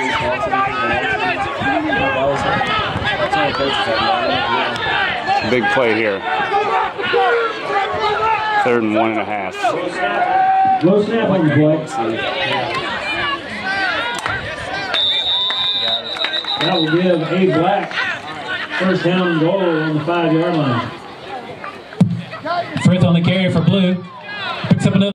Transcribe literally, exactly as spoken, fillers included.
Big play here. Third and one and a half. Low snap on your boy. That will give A. Black first down goal on the five-yard line. Frith on the carry for Blue. Picks up another.